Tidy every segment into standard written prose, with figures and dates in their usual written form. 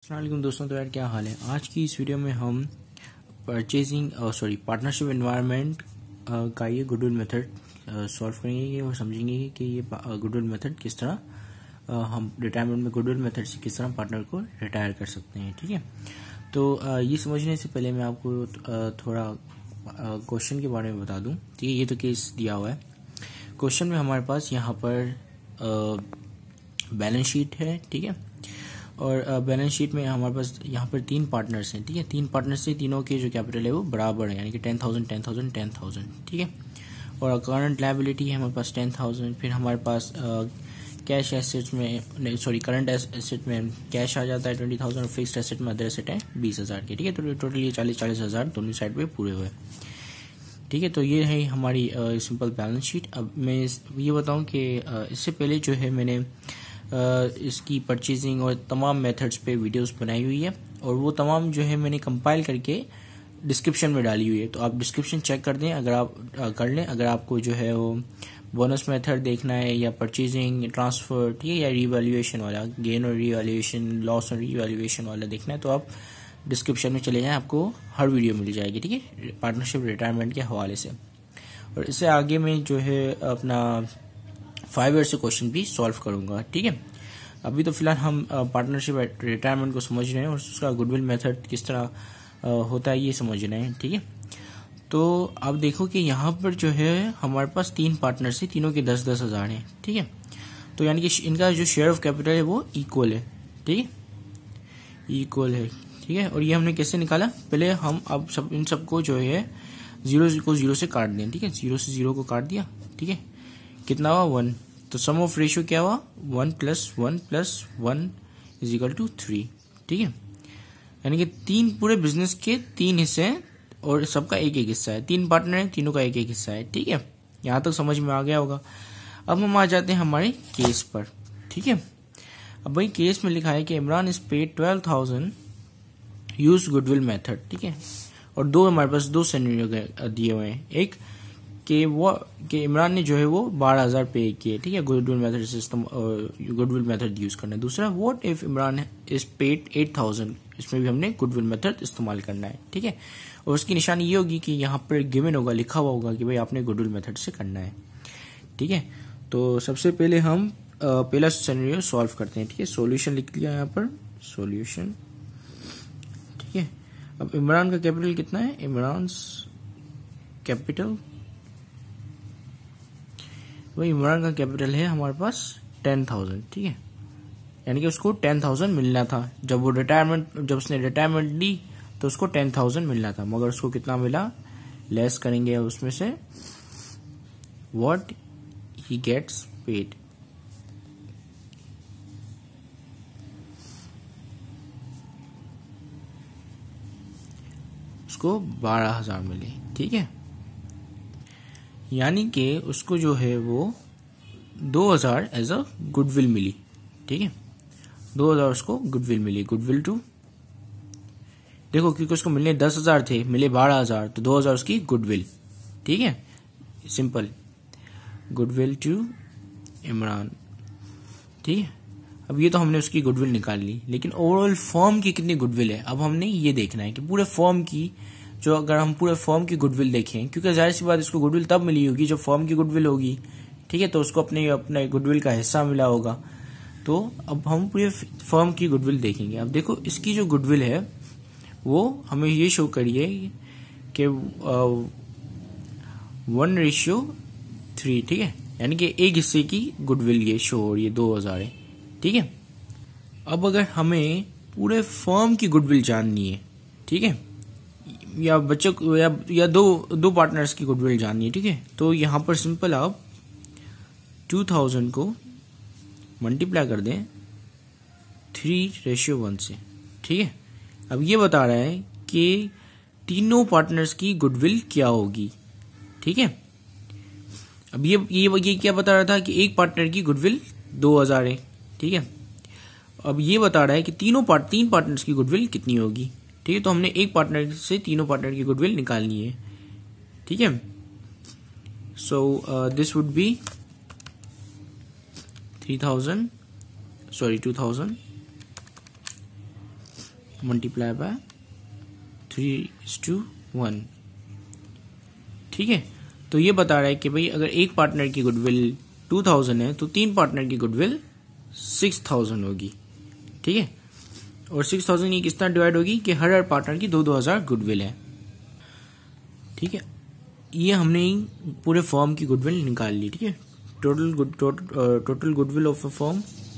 अस्सलामुअलैकुम दोस्तों। तो यार क्या हाल है। आज की इस वीडियो में हम पार्टनरशिप एनवायरनमेंट का ये गुडविल मेथड सॉल्व करेंगे और समझेंगे कि ये गुडविल मेथड किस तरह हम रिटायरमेंट में गुडविल मेथड से किस तरह पार्टनर को रिटायर कर सकते हैं। ठीक है, तो ये समझने से पहले मैं आपको थोड़ा क्वेश्चन के बारे में बता दूं। ठीक है, ये तो केस दिया हुआ है। क्वेश्चन में हमारे पास यहाँ पर बैलेंस शीट है। ठीक है, और बैलेंस शीट में हमारे पास यहाँ पर 3 पार्टनर्स हैं। ठीक है, 3 पार्टनर्स से तीनों के जो कैपिटल है वो बराबर है, यानी कि 10,000 10,000 10,000। ठीक है, और करंट लायबिलिटी है हमारे पास 10,000। फिर हमारे पास कैश एसेट्स में करंट एसेट में कैश आ जाता है 20,000 और फिक्स्ड एसेट में अदर एसेट है 20,000 के। ठीक है, तो टोटल ये 40,000 दोनों साइड पे पूरे हुए। ठीक है, तो ये है हमारी सिंपल बैलेंस शीट। अब मैं ये बताऊं कि इससे पहले जो है मैंने इसकी परचेजिंग और तमाम मेथड्स पे वीडियोस बनाई हुई है, और वो तमाम जो है मैंने कंपाइल करके डिस्क्रिप्शन में डाली हुई है। तो आप डिस्क्रिप्शन चेक कर दें, अगर आप कर लें। अगर आपको जो है वो बोनस मेथड देखना है या परचेजिंग ट्रांसफर, ठीक है, या रीवैल्यूएशन वाला, गेन और रीवैल्यूएशन, लॉस और रीवैल्यूएशन वाला देखना है, तो आप डिस्क्रिप्शन में चले जाएं, आपको हर वीडियो मिल जाएगी। ठीक है, पार्टनरशिप रिटायरमेंट के हवाले से। और इससे आगे में जो है अपना 5 ईयर से क्वेश्चन भी सॉल्व करूंगा। ठीक है, अभी तो फिलहाल हम पार्टनरशिप रिटायरमेंट को समझ रहे हैं और उसका गुडविल मेथड किस तरह होता है ये समझ रहे हैं। ठीक है, तो आप देखो कि यहाँ पर जो है हमारे पास 3 पार्टनर्स हैं, तीनों के 10-10 हज़ार हैं। ठीक है, तो यानी कि इनका जो शेयर ऑफ कैपिटल है वो इक्वल है। ठीक है, इक्वल है। ठीक है, और ये हमने कैसे निकाला, पहले हम अब इन सबको जो है 0 को 0 से काट दें। ठीक है, 0 से 0 को काट दिया। ठीक है, कितना हुआ 1, तो सम ऑफ रेशियो क्या हुआ 1 + 1 + 1 = 3। ठीक है, यानी कि 3 पूरे बिजनेस के 3 हिस्से हैं और सबका एक एक हिस्सा है। 3 पार्टनर हैं, तीनों का एक एक हिस्सा है। ठीक है, यहां तक समझ में आ गया होगा। अब हम आ जाते हैं हमारे केस पर। ठीक है, अब भाई केस में लिखा है कि Imran is paid 12,000 use goodwill method. ठीक है, और हमारे पास 2 सिनेरियो दिए हुए हैं। एक कि इमरान ने जो है वो 12,000 पे किए। ठीक है, goodwill method system goodwill method use करना है। दूसरा, what if Imran is paid 8,000, इसमें भी हमने गुडविल मेथड इस्तेमाल करना है। ठीक है, और उसकी निशानी ये होगी कि यहाँ पर गिवन होगा, लिखा हुआ होगा कि भाई आपने गुडविल मेथड से करना है। ठीक है, तो सबसे पहले हम पहला सिनेरियो सॉल्व करते हैं। ठीक है, सॉल्यूशन लिख लिया यहाँ पर, सॉल्यूशन। ठीक है, अब इमरान का कैपिटल कितना है, इमरान कैपिटल, वही इमरान का कैपिटल है हमारे पास 10,000। ठीक है, यानी कि उसको 10,000 मिलना था जब उसने रिटायरमेंट ली, तो उसको 10,000 मिलना था, मगर उसको कितना मिला, लेस करेंगे उसमें से व्हाट ही गेट्स पेड। उसको 12,000 मिले। ठीक है, यानी कि उसको जो है वो 2,000 एज अ गुडविल मिली। ठीक है, 2,000 उसको गुडविल मिली। गुडविल टू, देखो क्योंकि उसको मिलने 10,000 थे, मिले 12,000, तो 2,000 उसकी गुडविल। ठीक है, सिंपल, गुडविल टू इमरान। ठीक है, अब ये तो हमने उसकी गुडविल निकाल ली, लेकिन ओवरऑल फर्म की कितनी गुडविल है, अब हमने ये देखना है कि पूरे फर्म की, जो अगर हम पूरे फर्म की गुडविल देखें, क्योंकि जाहिर सी बात इसको गुडविल तब मिली होगी जब फर्म की गुडविल होगी। ठीक है, तो उसको अपने गुडविल का हिस्सा मिला होगा। तो अब हम पूरे फर्म की गुडविल देखेंगे। अब देखो इसकी जो गुडविल है वो हमें ये शो करिए कि 1:3। ठीक है, यानी कि एक हिस्से की गुडविल ये शो हो रही है 2,000 है। ठीक है, अब अगर हमें पूरे फर्म की गुडविल जाननी है, ठीक है, या बच्चों को या दो पार्टनर्स की गुडविल जाननी है, ठीक है, तो यहां पर सिंपल आप 2,000 को मल्टीप्लाई कर दें 3:1 से। ठीक है, अब ये बता रहा है कि तीनों पार्टनर्स की गुडविल क्या होगी। ठीक है, अब ये क्या बता रहा था कि एक पार्टनर की गुडविल 2,000 है। ठीक है, अब ये बता रहा है कि तीन पार्टनर्स की गुडविल कितनी होगी। ठीक है, तो हमने एक पार्टनर से तीनों पार्टनर की गुडविल निकालनी है। ठीक है, so this would be 2,000 multiply by 3:1। ठीक है, तो ये बता रहा है कि भाई अगर एक पार्टनर की गुडविल 2000 है तो 3 पार्टनर की गुडविल 6000 होगी। ठीक है, और 6000 ये किस तरह डिवाइड होगी कि हर पार्टनर की 2-2000 गुडविल है। ठीक है, ये हमने पूरे फर्म की गुडविल निकाल ली। ठीक है, total goodwill of a firm,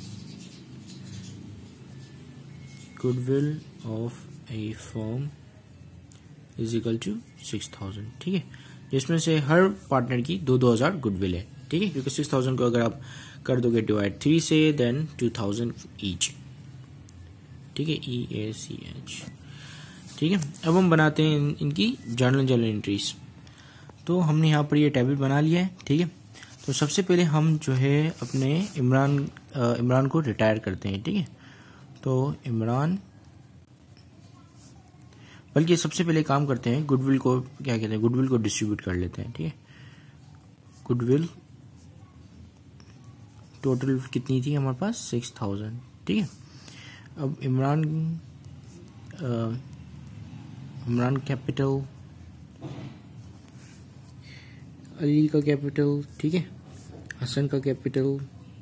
goodwill of a firm is equal to 6000। ठीक है, जिसमें से हर पार्टनर की 2-2000 गुडविल है। ठीक है, क्योंकि 6000 को अगर आप कर दोगे डिवाइड 3 से, देन 2000 ईच। ठीक है, EACH। ठीक है, अब हम बनाते हैं इनकी जर्नल एंट्रीज। तो हमने यहाँ पर ये टेबल बना लिया है। ठीक है, तो सबसे पहले हम जो है अपने इमरान को रिटायर करते हैं। ठीक है, तो इमरान, बल्कि सबसे पहले काम करते हैं गुडविल को, क्या कहते हैं, गुडविल को डिस्ट्रीब्यूट कर लेते हैं। ठीक है, गुडविल टोटल कितनी थी हमारे पास, 6000। ठीक है, अब इमरान कैपिटल, अली का कैपिटल, ठीक है, हसन का कैपिटल,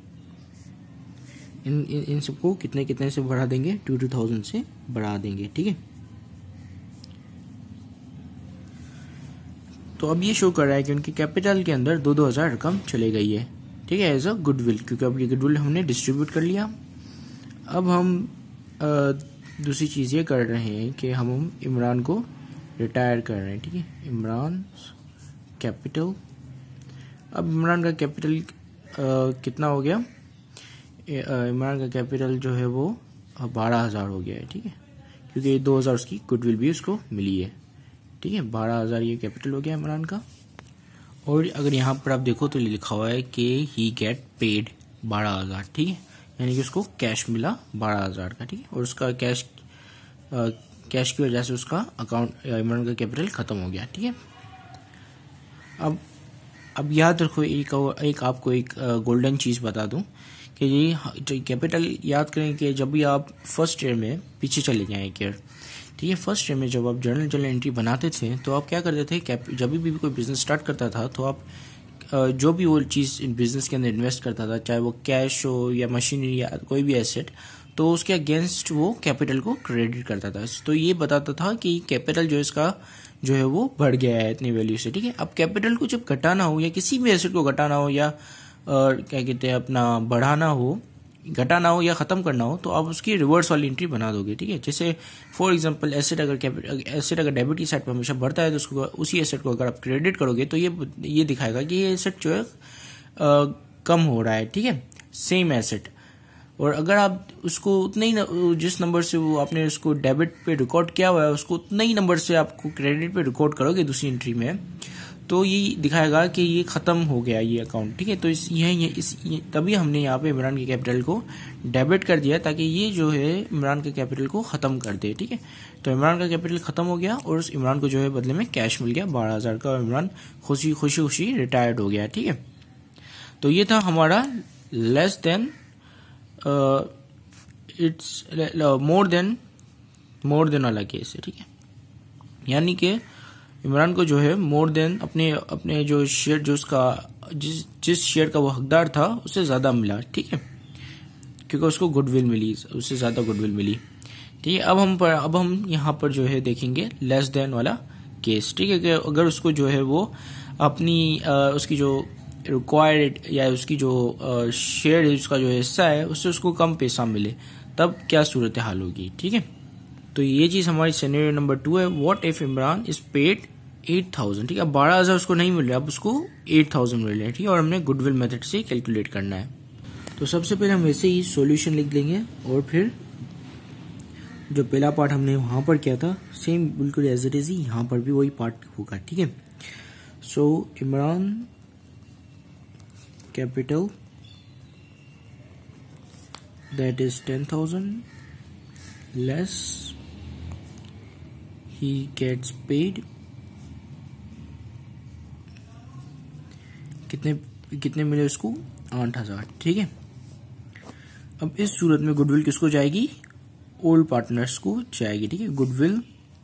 इन सबको कितने से बढ़ा देंगे, 2000 से बढ़ा देंगे। ठीक है, तो अब ये शो कर रहा है कि उनकी कैपिटल के अंदर 2-2000 रकम चले गई है। ठीक है, एज अ गुडविल, क्योंकि अब ये गुडविल हमने डिस्ट्रीब्यूट कर लिया। अब हम दूसरी चीज ये कर रहे हैं कि हम इमरान को रिटायर कर रहे हैं। ठीक है, इमरान कैपिटल, अब इमरान का कैपिटल कितना हो गया, इमरान का कैपिटल जो है वो 12000 हो गया है। ठीक है, क्योंकि 2000 उसकी गुडविल भी उसको मिली है। ठीक है, 12000 ये कैपिटल हो गया इमरान का। और अगर यहाँ पर आप देखो तो लिखा हुआ है कि ही गेट पेड 12000। ठीक है, यानी कि उसको कैश मिला 12000 का। ठीक है, और उसका कैश की वजह से उसका अकाउंट, इमरान का कैपिटल खत्म हो गया। ठीक है, अब याद रखो, एक आपको एक गोल्डन चीज बता दूं कि ये कैपिटल याद करें कि जब भी आप फर्स्ट ईयर में पीछे चले जाएं एक ईयर। ठीक है, फर्स्ट ईयर में जब आप जर्नल एंट्री बनाते थे तो आप क्या करते थे, जब भी कोई बिजनेस स्टार्ट करता था तो आप जो भी वो चीज़ बिजनेस के अंदर इन्वेस्ट करता था, चाहे वो कैश हो या मशीनरी या कोई भी एसेट, तो उसके अगेंस्ट वो कैपिटल को क्रेडिट करता था। तो ये बताता था कि कैपिटल जो इसका जो है वो बढ़ गया है इतनी वैल्यू से। ठीक है, अब कैपिटल को जब घटाना हो या किसी भी एसेट को घटाना हो या क्या कहते हैं अपना बढ़ाना हो, घटाना हो या खत्म करना हो, तो आप उसकी रिवर्स वाली एंट्री बना दोगे। ठीक है, जैसे फॉर एग्जांपल एसेट अगर डेबिट की साइड पर हमेशा बढ़ता है तो उसको, उसी एसेट को अगर आप क्रेडिट करोगे तो ये दिखाएगा कि ये एसेट जो है कम हो रहा है। ठीक है, सेम एसेट। और अगर आप उसको उतने ही जिस नंबर से वो आपने उसको डेबिट पे रिकॉर्ड किया हुआ है उसको उतने ही नंबर से आपको क्रेडिट पे रिकॉर्ड करोगे दूसरी एंट्री में, तो ये दिखाएगा कि ये खत्म हो गया ये अकाउंट। ठीक है, तो तभी हमने यहाँ पे इमरान के कैपिटल को डेबिट कर दिया ताकि ये जो है इमरान के कैपिटल को खत्म कर दे। ठीक है, तो इमरान का कैपिटल खत्म हो गया और उस इमरान को जो है बदले में कैश मिल गया 12000 का, और इमरान खुशी खुशी रिटायर्ड हो गया। ठीक है, तो ये था हमारा less than it's more than वाला केस है। ठीक है, यानी कि इमरान को जो है मोर देन अपने जो शेयर, जो उसका जिस शेयर का वो हकदार था उससे ज्यादा मिला। ठीक है, क्योंकि उसको गुडविल मिली, उससे ज्यादा गुडविल मिली। ठीक है, अब हम यहाँ पर जो है देखेंगे लेस देन वाला केस। ठीक है, कि अगर उसको जो है वो अपनी उसकी जो रिक्वायर्ड या उसकी जो शेयर है, उसका जो हिस्सा है, उससे उसको कम पैसा मिले, तब क्या सूरत हाल होगी। ठीक है, तो ये चीज हमारी सिनेरियो नंबर 2 है। What if Imran is paid 8000। ठीक है, अब 12000 उसको नहीं मिल रहा, अब उसको 8000 मिल रहा है। ठीक है, और हमने गुडविल मेथड से कैलकुलेट करना है। तो सबसे पहले हम वैसे ही सॉल्यूशन लिख देंगे और फिर जो पहला पार्ट हमने वहां पर किया था सेम बिल्कुल एज इट इज ही यहाँ पर भी वही पार्ट होगा। ठीक है, so Imran capital that is 10,000 less he gets paid कितने मिले उसको 8000। ठीक है, अब इस सूरत में गुडविल किसको जाएगी, ओल्ड पार्टनर्स को जाएगी, ठीक है, गुडविल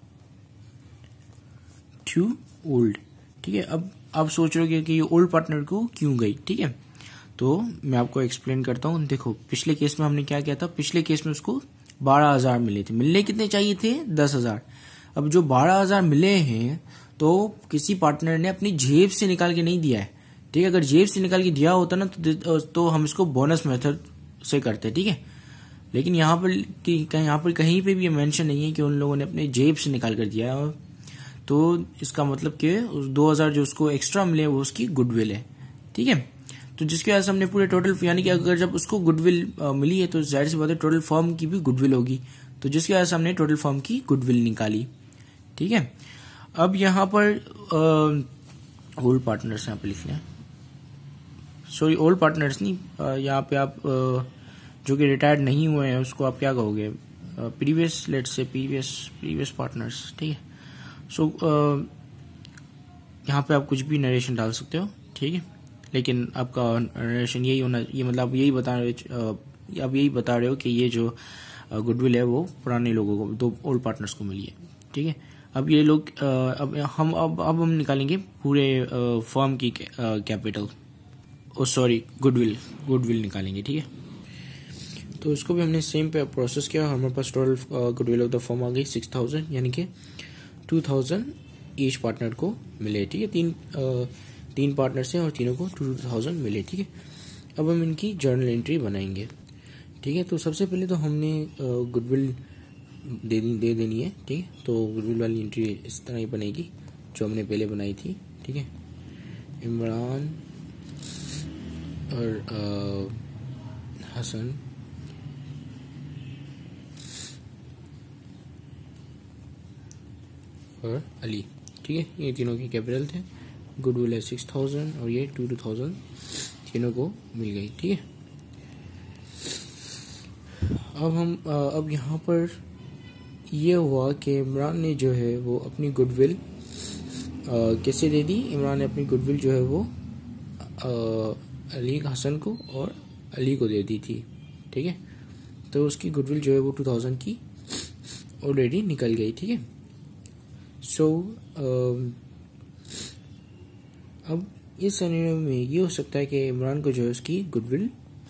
टू ओल्ड, ठीक है। अब आप सोच रहे हो कि ये ओल्ड पार्टनर को क्यों गई, ठीक है, तो मैं आपको एक्सप्लेन करता हूँ। देखो पिछले केस में हमने क्या किया था, पिछले केस में उसको 12,000 मिले थे, मिलने कितने चाहिए थे 10,000। अब जो 12,000 मिले हैं तो किसी पार्टनर ने अपनी जेब से निकाल के नहीं दिया है, ठीक है। अगर जेब से निकाल के दिया होता ना तो हम इसको बोनस मेथड से करते, ठीक है। लेकिन यहाँ पर कहीं पे भी मेंशन नहीं है कि उन लोगों ने अपने जेब से निकाल कर दिया है, तो इसका मतलब कि उस 2,000 जो उसको एक्स्ट्रा मिले वो उसकी गुडविल है, ठीक है। तो जिसकी वजह से हमने पूरे टोटल, यानी कि अगर जब उसको गुडविल मिली है तो जाहिर सी बात है टोटल फर्म की भी गुडविल होगी, तो जिसकी वजह से हमने टोटल फर्म की गुडविल निकाली, ठीक है। अब यहाँ पर ओल्ड पार्टनर्स यहाँ पे लिख लें, सॉरी ओल्ड पार्टनर्स नहीं, यहाँ पे आप जो कि रिटायर्ड नहीं हुए हैं उसको आप क्या कहोगे, previous, let's say previous partners, ठीक है। सो यहाँ पे आप कुछ भी नरेशन डाल सकते हो, ठीक है, लेकिन आपका नरेशन यही होना, ये मतलब आप यही बता रहे हो कि ये जो गुडविल है वो पुराने लोगों को, 2 ओल्ड पार्टनर्स को मिली है, ठीक है। अब ये लोग अब हम निकालेंगे पूरे फर्म की कैपिटल, सॉरी गुडविल निकालेंगे, ठीक है। तो इसको भी हमने सेम पे प्रोसेस किया, हमारे पास total goodwill of the firm आ गई 6,000, यानी कि 2,000 ईच पार्टनर को मिले, ठीक है। तीन पार्टनर्स हैं और तीनों को 2,000 मिले, ठीक है। अब हम इनकी जर्नल एंट्री बनाएंगे, ठीक है। तो सबसे पहले तो हमने गुडविल दे देनी है, ठीक है। तो गुडविल वाली एंट्री इस तरह ही बनेगी जो हमने पहले बनाई थी, ठीक है। इमरान और हसन और अली, ठीक है, ये तीनों की कैपिटल थे। गुडविल है 6,000 और ये 2,000 तीनों को मिल गई, ठीक है। अब यहाँ पर ये हुआ कि इमरान ने जो है वो अपनी गुडविल कैसे दे दी, इमरान ने अपनी गुडविल जो है वो अली, हसन को और अली को दे दी थी, ठीक है। तो उसकी गुडविल जो है वो 2,000 की ऑलरेडी निकल गई, ठीक है। सो अब इस सिनेरियो में ये हो सकता है कि इमरान को जो है उसकी गुडविल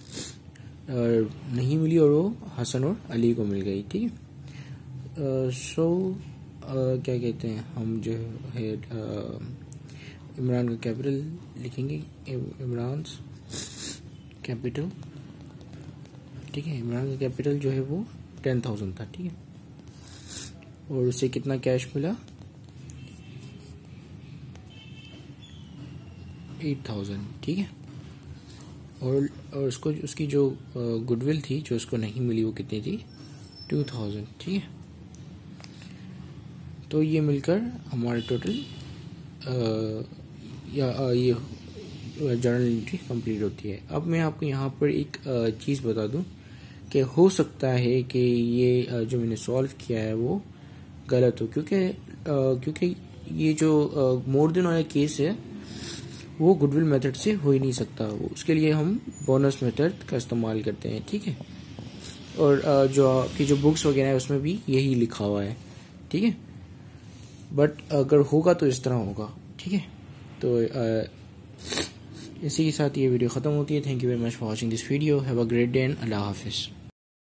नहीं मिली और वो हसन और अली को मिल गई, ठीक है। सो क्या कहते हैं, हम जो है इमरान का कैपिटल लिखेंगे, इमरान कैपिटल, ठीक है। इमरान का कैपिटल जो है वो 10,000 था, ठीक है, और उसे कितना कैश मिला, 8,000, ठीक है। और उसकी जो गुडविल थी जो उसको नहीं मिली वो कितनी थी, 2,000, ठीक है। तो ये मिलकर हमारे टोटल ये जर्नल एंट्री कंप्लीट होती है। अब मैं आपको यहाँ पर एक चीज़ बता दूं कि हो सकता है कि ये जो मैंने सॉल्व किया है वो गलत हो, क्योंकि ये जो मोर देन वाला केस है वो गुडविल मेथड से हो ही नहीं सकता, उसके लिए हम बोनस मेथड का इस्तेमाल करते हैं, ठीक है। और जो आपकी जो बुक्स वगैरह है उसमें भी यही लिखा हुआ है, ठीक है। बट अगर होगा तो इस तरह होगा, ठीक है। तो इसी के साथ ये वीडियो ख़त्म होती है। Thank you very much for watching this video. Have a great day and अल्लाह हाफिज़।